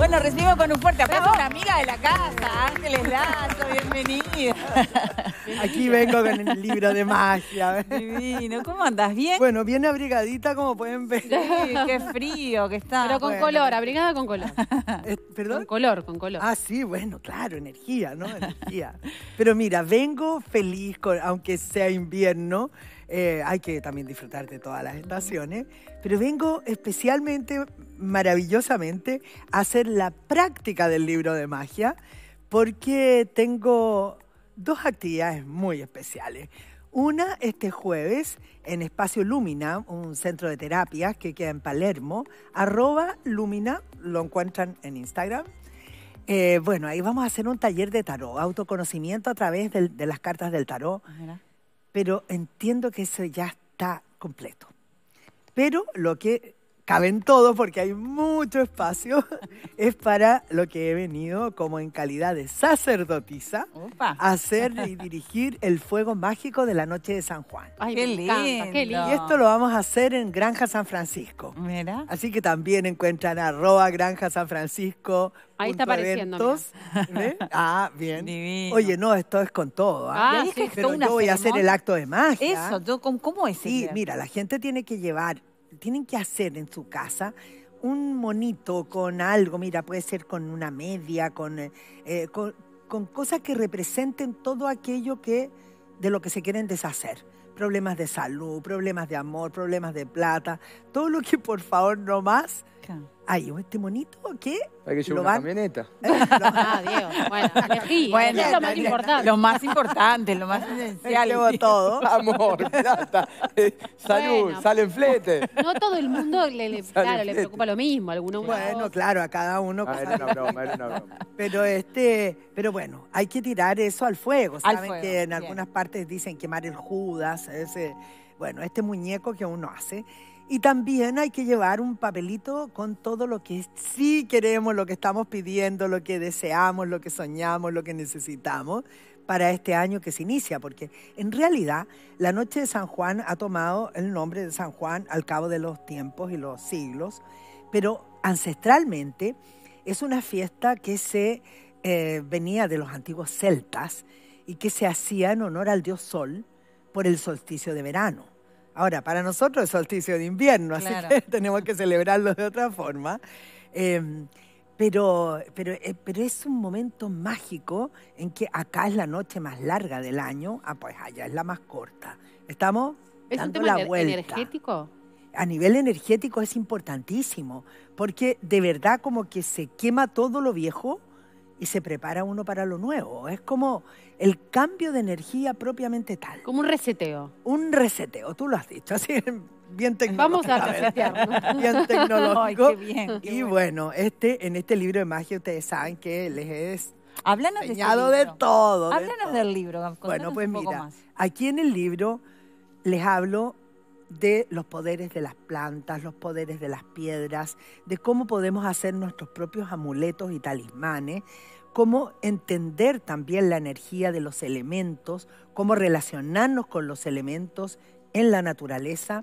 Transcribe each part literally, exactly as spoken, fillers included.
Bueno, recibimos con un fuerte aplauso a una amiga de la casa, Ángeles Lazo, bienvenida. Aquí vengo con el libro de magia. Divino, ¿cómo andás? ¿Bien? Bueno, bien abrigadita, como pueden ver. Sí, qué frío que está. Pero con Bueno. color, abrigada con color. Eh, ¿Perdón? Con color, con color. Ah, sí, bueno, claro, energía, ¿no? Energía. Pero mira, vengo feliz, con, aunque sea invierno, eh, hay que también disfrutar de todas las estaciones, pero vengo especialmente, maravillosamente, a hacer la práctica del libro de magia, porque tengo dos actividades muy especiales. Una este jueves en Espacio Lumina, un centro de terapias que queda en Palermo, arroba Lumina, lo encuentran en Instagram. Eh, bueno, ahí vamos a hacer un taller de tarot, autoconocimiento a través del, de las cartas del tarot, Mira. pero entiendo que eso ya está completo. Pero lo que cabe en todo, porque hay mucho espacio, es para lo que he venido como en calidad de sacerdotisa, Opa. a hacer y dirigir el fuego mágico de la noche de San Juan. Ay, qué me encanta, lindo. qué lindo. Y esto lo vamos a hacer en Granja San Francisco. Mira. Así que también encuentran arroba Granja San Francisco. Ahí está punto apareciendo, eventos. ¿Ve? Ah, bien. Divino. Oye, no, esto es con todo. ¿ah? Ah, Y ahí sí, es Pero toda una yo voy a hacer ceremonia. el acto de magia. Eso, yo, ¿cómo, cómo es? Sí, ese? mira, la gente tiene que llevar, tienen que hacer en su casa un monito con algo, mira, puede ser con una media, con, eh, eh, con, con cosas que representen todo aquello que de lo que se quieren deshacer. Problemas de salud, problemas de amor, problemas de plata, todo lo que por favor no más. Claro. Ay, este monito, ¿qué? Hay que llevar Lo una van- camioneta. Ah, Diego. Bueno, elegí. Bueno, elegí lo más importante. Lo más importante, lo más esencial. Llevo todo. Amor, plata, eh, salud, Bueno. sale en flete. No todo el mundo le, le- claro, le preocupa lo mismo. Algunos Bueno, claro, a cada uno. Ah, era una broma, era una broma. Pero este, pero bueno, hay que tirar eso al fuego. Al Saben fuego, que en bien. algunas partes dicen quemar el Judas, ese, bueno, este muñeco que uno hace. Y también hay que llevar un papelito con todo lo que sí queremos, lo que estamos pidiendo, lo que deseamos, lo que soñamos, lo que necesitamos para este año que se inicia, porque en realidad la noche de San Juan ha tomado el nombre de San Juan al cabo de los tiempos y los siglos, pero ancestralmente es una fiesta que se eh, venía de los antiguos celtas y que se hacía en honor al dios Sol por el solsticio de verano. Ahora, para nosotros es solsticio de invierno, Claro. así que tenemos que celebrarlo de otra forma. Eh, pero, pero, eh, pero es un momento mágico en que acá es la noche más larga del año, ah, pues allá es la más corta. Estamos ¿Es un dando tema la ener- vuelta. energético? A nivel energético es importantísimo, porque de verdad como que se quema todo lo viejo y se prepara uno para lo nuevo. Es como el cambio de energía propiamente tal. Como un reseteo. Un reseteo, tú lo has dicho, así bien tecnológico. Vamos a resetearnos. Bien tecnológico. Ay, qué bien, qué y bueno. bueno, este, en este libro de magia ustedes saben que les he Háblanos de este enseñado de libro. todo. de Háblanos todo. del libro. Contanos Bueno, pues un poco mira, más. aquí en el libro les hablo de los poderes de las plantas, los poderes de las piedras, de cómo podemos hacer nuestros propios amuletos y talismanes, cómo entender también la energía de los elementos, cómo relacionarnos con los elementos en la naturaleza.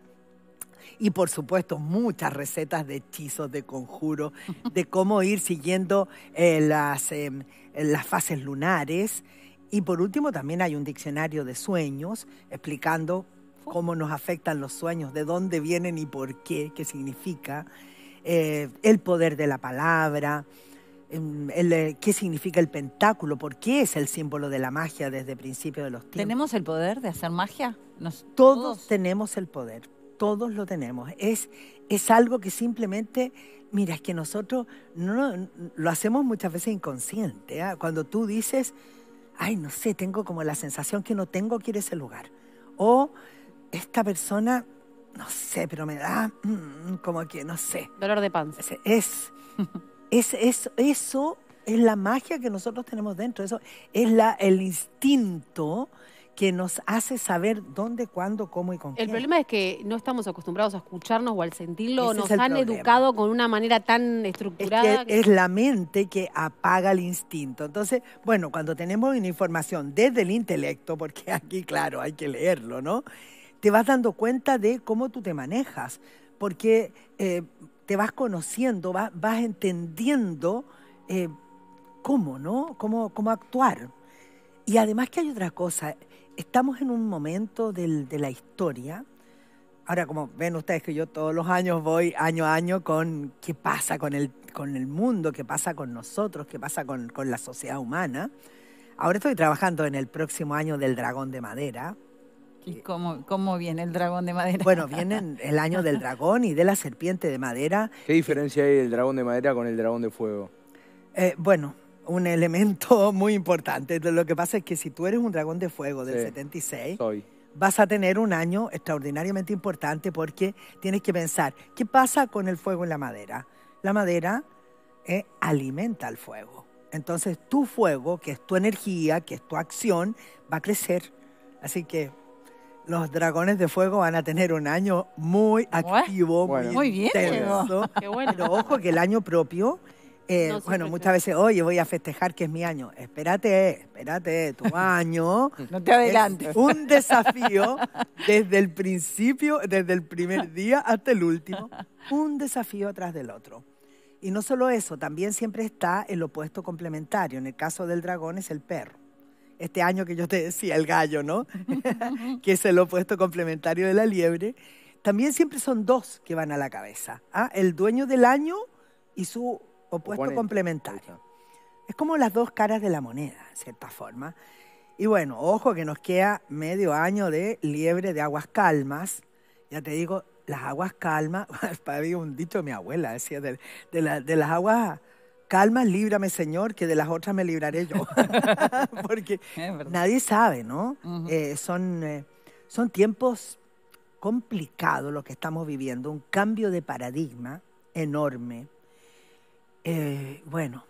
Y por supuesto muchas recetas de hechizos, de conjuros, de cómo ir siguiendo eh, las, eh, las fases lunares. Y por último también hay un diccionario de sueños explicando cómo nos afectan los sueños, de dónde vienen y por qué, qué significa, eh, el poder de la palabra, em, el, eh, qué significa el pentáculo, por qué es el símbolo de la magia desde el principio de los tiempos. ¿Tenemos el poder de hacer magia? Nos- Todos tenemos el poder, todos lo tenemos. Es, es algo que simplemente, mira, es que nosotros no, lo hacemos muchas veces inconsciente. ¿eh? Cuando tú dices, ay, no sé, tengo como la sensación que no tengo que ir a ese lugar. O esta persona, no sé, pero me da mm, como que, no sé. Dolor de panza. Es, es, es, eso es la magia que nosotros tenemos dentro. Eso es la, el instinto que nos hace saber dónde, cuándo, cómo y con El quién. problema es que no estamos acostumbrados a escucharnos o al sentirlo. Ese Nos es el han problema. educado con una manera tan Es estructurada. que es la mente que apaga el instinto. Entonces, bueno, cuando tenemos una información desde el intelecto, porque aquí, claro, hay que leerlo, ¿no? Te vas dando cuenta de cómo tú te manejas. Porque eh, te vas conociendo, vas, vas entendiendo eh, cómo, ¿no? Cómo, cómo actuar. Y además que hay otra cosa, estamos en un momento del, de la historia. Ahora, como ven ustedes que yo todos los años voy año a año con qué pasa con el, con el mundo, qué pasa con nosotros, qué pasa con, con la sociedad humana. Ahora estoy trabajando en el próximo año del dragón de madera. ¿Y cómo, cómo viene el dragón de madera? Bueno, viene el año del dragón y de la serpiente de madera. ¿Qué diferencia hay del dragón de madera con el dragón de fuego? Eh, bueno, un elemento muy importante. Lo que pasa es que si tú eres un dragón de fuego del Sí, setenta y seis, soy. vas a tener un año extraordinariamente importante porque tienes que pensar, ¿qué pasa con el fuego y la madera? La madera eh, alimenta al fuego. Entonces tu fuego, que es tu energía, que es tu acción, va a crecer. Así que los dragones de fuego van a tener un año muy activo, Bueno. Muy bien, intenso. Qué bueno. Pero ojo que el año propio, eh, No, siempre bueno, es muchas veces, oye, voy a festejar que es mi año. Espérate, espérate, tu año. No te adelantes. Es un desafío desde el principio, desde el primer día hasta el último. Un desafío atrás del otro. Y no solo eso, también siempre está el opuesto complementario. En el caso del dragón es el perro. Este año que yo te decía, el gallo, ¿no? Que es el opuesto complementario de la liebre. También siempre son dos que van a la cabeza. ¿Ah? El dueño del año y su opuesto Oponente. complementario. Es como las dos caras de la moneda, en cierta forma. Y bueno, ojo que nos queda medio año de liebre de aguas calmas. Ya te digo, las aguas calmas, había un dicho de mi abuela, decía, de, de, la, de las aguas calmas, líbrame, Señor, que de las otras me libraré yo. Porque Es verdad. nadie sabe, ¿no? Ujú. Eh, son, eh, son tiempos complicados los que estamos viviendo, un cambio de paradigma enorme. Eh, bueno,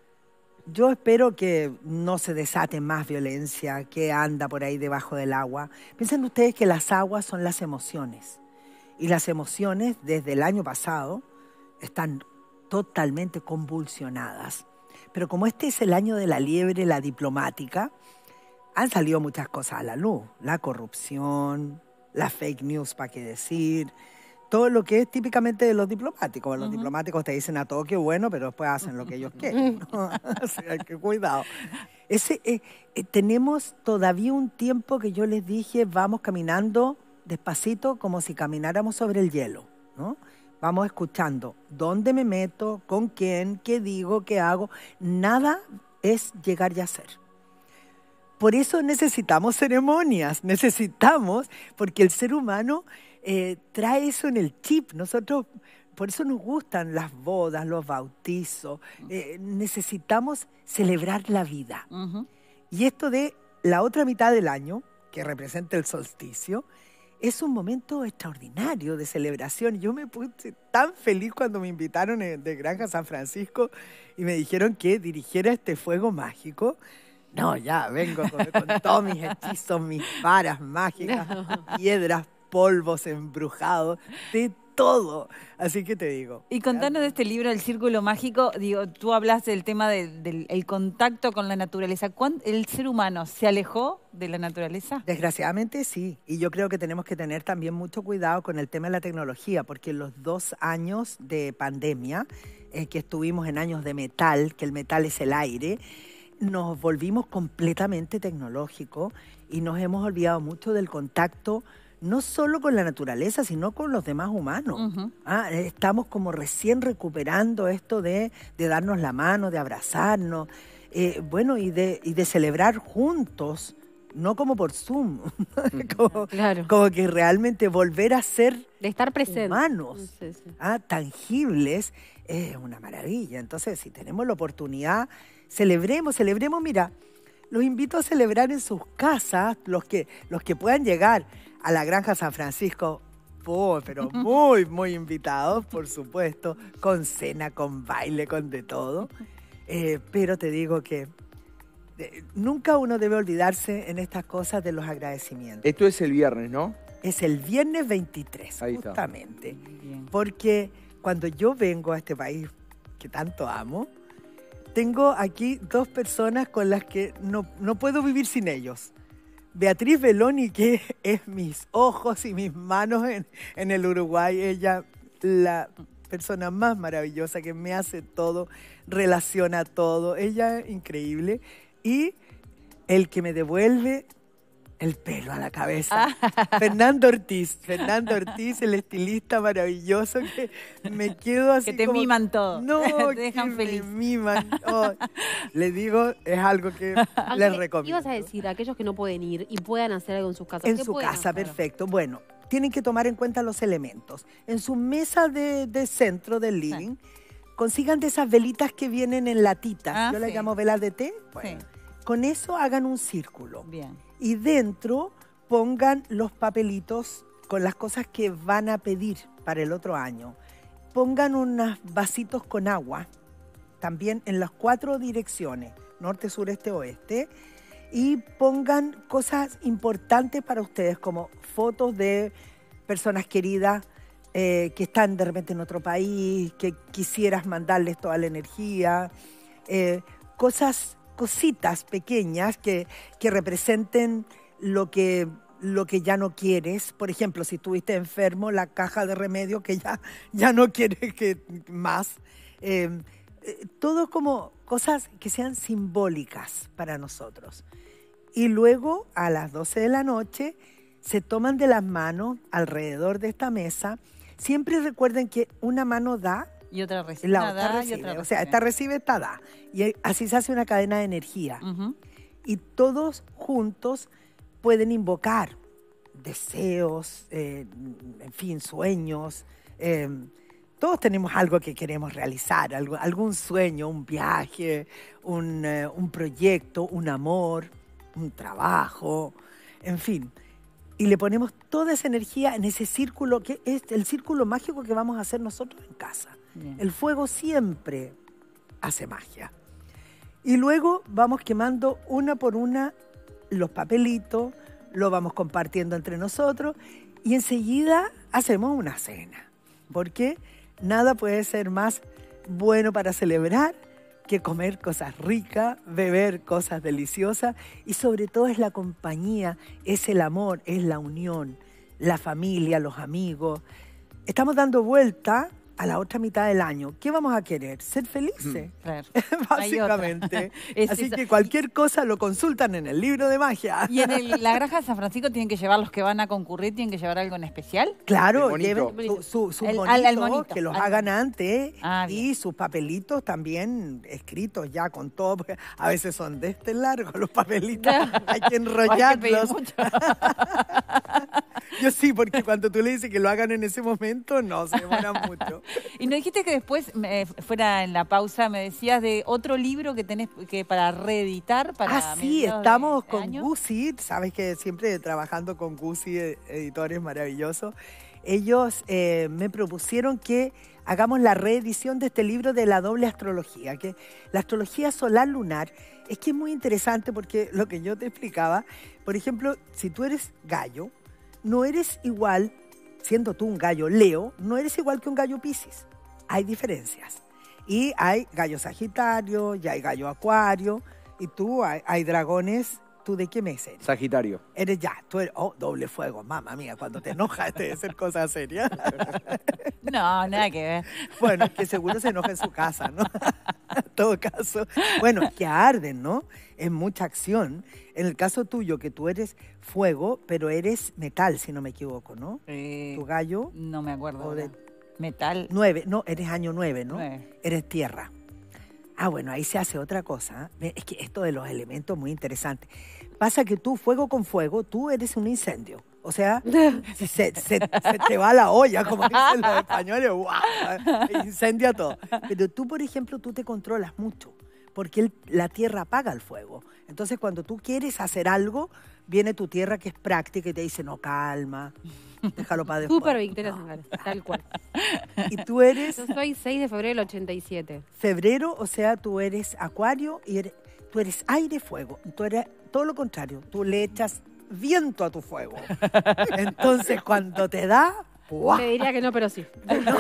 yo espero que no se desate más violencia que anda por ahí debajo del agua. Piensen ustedes que las aguas son las emociones. Y las emociones, desde el año pasado, están totalmente convulsionadas. Pero como este es el año de la liebre, la diplomática, han salido muchas cosas a la luz. La corrupción, las fake news, para qué decir, todo lo que es típicamente de los diplomáticos. Los uh-huh. diplomáticos te dicen a todo que bueno, pero después hacen lo que ellos quieren, ¿no? O sea, que cuidado. Ese, eh, eh, tenemos todavía un tiempo que yo les dije, vamos caminando despacito como si camináramos sobre el hielo, ¿no? Vamos escuchando dónde me meto, con quién, qué digo, qué hago. Nada es llegar y hacer. Por eso necesitamos ceremonias, necesitamos, porque el ser humano eh, trae eso en el chip. Nosotros, por eso nos gustan las bodas, los bautizos. Eh, necesitamos celebrar la vida. Uh-huh. Y esto de la otra mitad del año, que representa el solsticio, es un momento extraordinario de celebración. Yo me puse tan feliz cuando me invitaron de Granja San Francisco y me dijeron que dirigiera este fuego mágico. No, ya, vengo con, con todos mis hechizos, mis varas mágicas, piedras, polvos embrujados, de todo. Así que te digo. Y contanos de este libro, El Círculo Mágico. Digo, tú hablas del tema del, del el contacto con la naturaleza. ¿Cuánto el ser humano se alejó de la naturaleza? Desgraciadamente sí. Y yo creo que tenemos que tener también mucho cuidado con el tema de la tecnología, porque en los dos años de pandemia, eh, que estuvimos en años de metal, que el metal es el aire, nos volvimos completamente tecnológicos y nos hemos olvidado mucho del contacto no solo con la naturaleza, sino con los demás humanos. Uh-huh. Ah, estamos como recién recuperando esto de, de darnos la mano, de abrazarnos, eh, bueno, y de, y de celebrar juntos, no como por Zoom, como, claro. como que realmente volver a ser de estar presente. Humanos, sí, sí. Ah, tangibles, es una maravilla. Entonces, si tenemos la oportunidad, celebremos, celebremos, mira, los invito a celebrar en sus casas, los que, los que puedan llegar a la Granja San Francisco, oh, pero muy, muy invitados, por supuesto, con cena, con baile, con de todo. Eh, pero te digo que eh, nunca uno debe olvidarse en estas cosas de los agradecimientos. Esto es el viernes, ¿no? Es el viernes veintitrés, Ahí está. justamente. Bien. Porque cuando yo vengo a este país que tanto amo, tengo aquí dos personas con las que no, no puedo vivir sin ellos. Beatriz Belloni, que es mis ojos y mis manos en, en el Uruguay, ella, la persona más maravillosa que me hace todo, relaciona todo. Ella es increíble. Y el que me devuelve el pelo a la cabeza. Ah. Fernando Ortiz. Fernando Ortiz, el estilista maravilloso que me quedo así Que te como, miman todo. No, Te dejan que feliz. me miman. Oh, le digo, es algo que Aunque les recomiendo. ibas a decir a aquellos que no pueden ir y puedan hacer algo en sus casas. En ¿qué su pueden casa, hacer? perfecto. Bueno, tienen que tomar en cuenta los elementos. En su mesa de, de centro del living, consigan de esas velitas que vienen en latitas. Ah, Yo las sí. llamo velas de té. Bueno, Sí. con eso hagan un círculo. Bien. Y dentro pongan los papelitos con las cosas que van a pedir para el otro año. Pongan unos vasitos con agua, también en las cuatro direcciones, norte, sur, este, oeste. Y pongan cosas importantes para ustedes, como fotos de personas queridas eh, que están de repente en otro país, que quisieras mandarles toda la energía, eh, cosas, cositas pequeñas que, que representen lo que, lo que ya no quieres. Por ejemplo, si estuviste enfermo, la caja de remedio que ya, ya no quieres que, más. Eh, eh, todo como cosas que sean simbólicas para nosotros. Y luego, a las doce de la noche, se toman de las manos alrededor de esta mesa. Siempre recuerden que una mano da, Y otra recibe. la Una otra da y recibe. otra O sea, recibe. esta recibe, esta da. Y así se hace una cadena de energía. Ujú. Y todos juntos pueden invocar deseos, eh, en fin, sueños. Eh, todos tenemos algo que queremos realizar, algo, algún sueño, un viaje, un, eh, un proyecto, un amor, un trabajo, en fin. Y le ponemos toda esa energía en ese círculo, que es el círculo mágico que vamos a hacer nosotros en casa. Bien. El fuego siempre hace magia. Y luego vamos quemando una por una los papelitos, lo vamos compartiendo entre nosotros y enseguida hacemos una cena. Porque nada puede ser más bueno para celebrar que comer cosas ricas, beber cosas deliciosas y sobre todo es la compañía, es el amor, es la unión, la familia, los amigos. Estamos dando vuelta a la otra mitad del año. ¿Qué vamos a querer? Ser felices. Claro. Básicamente. Es Así eso. que cualquier cosa lo consultan en el libro de magia. ¿Y en el- la granja de San Francisco tienen que llevar los que van a concurrir, tienen que llevar algo en especial? Claro, El monito. lleven su, su, sus El- monitos, al- al monito, que los al- hagan antes Ah, bien. y sus papelitos también escritos ya con todo, porque a veces son de este largo los papelitos, hay que Hay que pedir enrollarlos. mucho. Yo sí, porque cuando tú le dices que lo hagan en ese momento, no, se demoran mucho. Y nos dijiste que después, me- fuera en la pausa, me decías de otro libro que tenés que para reeditar para Ah, sí, mediados de- estamos de con año. Gucci, sabes que siempre trabajando con Gucci, eh, editores maravillosos. Ellos eh, me propusieron que hagamos la reedición de este libro de la doble astrología, que la astrología solar lunar es que es muy interesante porque lo que yo te explicaba, por ejemplo, si tú eres gallo, no eres igual, siendo tú un gallo Leo, no eres igual que un gallo Piscis. Hay diferencias. Y hay gallo Sagitario, y hay gallo Acuario, y tú, hay, hay dragones. ¿Tú de qué mes eres? Sagitario. Eres ya, tú eres, oh, doble fuego, mamá mía, cuando te enojas debe ser cosa seria. No, nada que ver. Bueno, que seguro se enoja en su casa, ¿no? En todo caso, bueno, que arden, ¿no? Es mucha acción. En el caso tuyo, que tú eres fuego, pero eres metal, si no me equivoco, ¿no? Eh, Tu gallo, no me acuerdo. o de- ahora. Metal. nueve, no, eres año nueve, ¿no? Nueve. Eres tierra. Ah, bueno, ahí se hace otra cosa. ¿eh? Es que esto de los elementos es muy interesante. Pasa que tú, fuego con fuego, tú eres un incendio. O sea, si se, se- se te va la olla, como dicen los españoles, ¡guau! Incendia todo. Pero tú, por ejemplo, tú te controlas mucho, porque el- la tierra apaga el fuego. Entonces, cuando tú quieres hacer algo, viene tu tierra que es práctica y te dice, no, calma, déjalo para después. Súper Victoria No. Zangara, tal cual. Y tú eres Yo soy seis de febrero del ochenta y siete. febrero, o sea, tú eres acuario y eres- tú eres aire, fuego. Tú eres todo lo contrario, tú le echas viento a tu fuego. Entonces, cuando te da, ¡guau! Te diría que no, pero sí.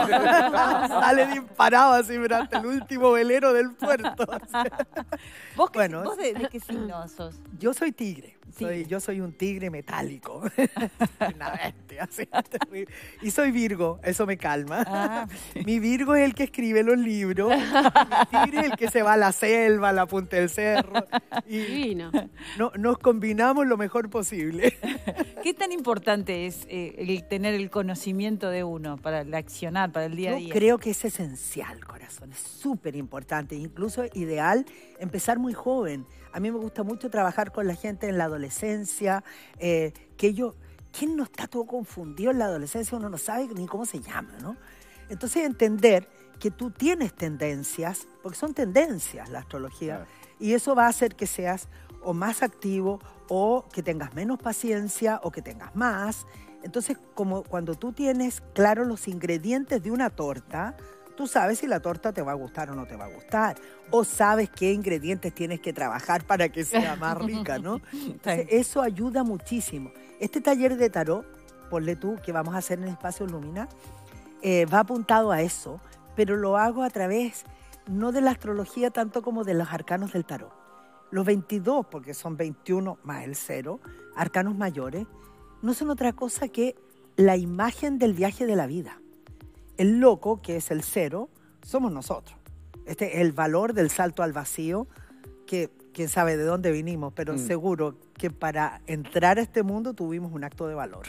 Sale disparado así durante el último velero del puerto. ¿Vos, qué, Bueno, vos de, de qué signo sos? Yo soy tigre. Soy, Tigre. yo soy un tigre metálico. Una bestia, así, terrible. Y soy Virgo, eso me calma. Ah, Mi Virgo es el que escribe los libros. Mi tigre es el que se va a la selva, a la punta del cerro. Y Divino. no, nos combinamos lo mejor posible. ¿qué tan importante es eh, el tener el conocimiento de uno para el accionar, para el día a Yo día? creo que es esencial, corazón, es súper importante, incluso ideal empezar muy joven. A mí me gusta mucho trabajar con la gente en la adolescencia, eh, que ellos, ¿quién no está todo confundido en la adolescencia? Uno no sabe ni cómo se llama, ¿no? Entonces entender que tú tienes tendencias, porque son tendencias la astrología, Claro. y eso va a hacer que seas o más activo o que tengas menos paciencia o que tengas más. Entonces, como cuando tú tienes claro los ingredientes de una torta, tú sabes si la torta te va a gustar o no te va a gustar. O sabes qué ingredientes tienes que trabajar para que sea más rica, ¿no? Entonces, eso ayuda muchísimo. Este taller de tarot, ponle tú, que vamos a hacer en Espacio Lumina, eh, va apuntado a eso, pero lo hago a través no de la astrología tanto como de los arcanos del tarot. Los veintidós, porque son veintiuno más el cero, arcanos mayores, no son otra cosa que la imagen del viaje de la vida. El loco, que es el cero, somos nosotros. Este es el valor del salto al vacío, que quién sabe de dónde vinimos, pero Mm. seguro que para entrar a este mundo tuvimos un acto de valor.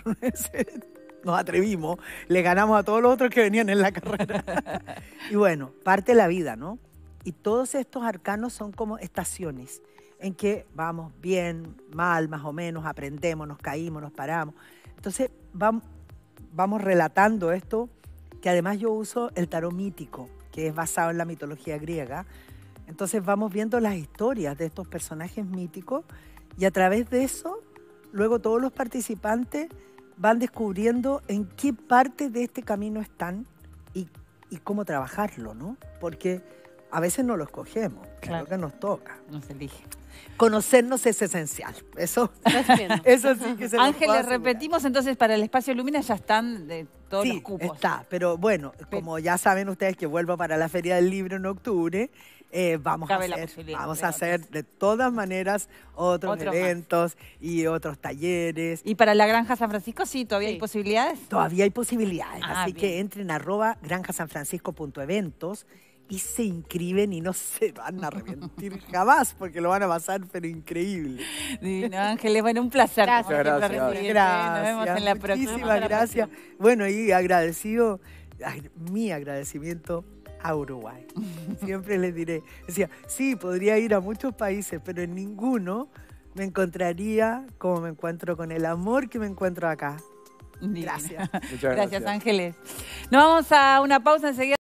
Nos atrevimos, le ganamos a todos los otros que venían en la carrera. Y bueno, parte la vida, ¿no? Y todos estos arcanos son como estaciones en que vamos bien, mal, más o menos, aprendemos, nos caímos, nos paramos. Entonces vamos, vamos relatando esto, que además yo uso el tarot mítico, que es basado en la mitología griega. Entonces vamos viendo las historias de estos personajes míticos y a través de eso, luego todos los participantes van descubriendo en qué parte de este camino están y, y cómo trabajarlo, ¿no? Porque a veces no lo escogemos, claro Claro. que nos toca. No se elige. Conocernos es esencial, eso, Estupendo. eso sí que se los puedo Ángeles, asegurar. repetimos entonces, para el Espacio Lumina ya están de todos Sí, los cupos. está, pero bueno, como ya saben ustedes que vuelvo para la Feria del Libro en octubre, eh, vamos, a Cabe la hacer, posibilidad vamos de a hacer otros. de todas maneras otros Otro más. eventos y otros talleres. Y para la Granja San Francisco, sí, todavía Sí. hay posibilidades. Todavía hay posibilidades, Ah, así bien. que entren a arroba granja san francisco punto eventos y se inscriben y no se van a arrepentir jamás porque lo van a pasar pero increíble. Divino, Ángeles, bueno, un placer. Gracias. como siempre, Muchas gracias. recibirte. Gracias, Nos vemos en la próxima. muchísimas gracias. Bueno, y agradecido, ay, mi agradecimiento a Uruguay. Siempre les diré, decía, sí, podría ir a muchos países, pero en ninguno me encontraría como me encuentro con el amor que me encuentro acá. Divino. Gracias. Muchas Gracias, gracias. Ángeles. Nos vamos a una pausa enseguida.